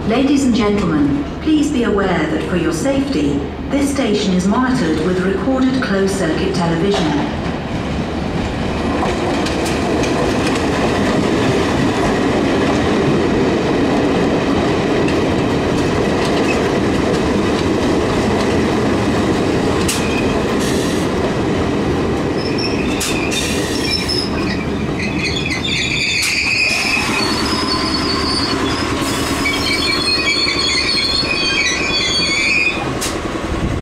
Ladies and gentlemen, please be aware that for your safety, this station is monitored with recorded closed-circuit television.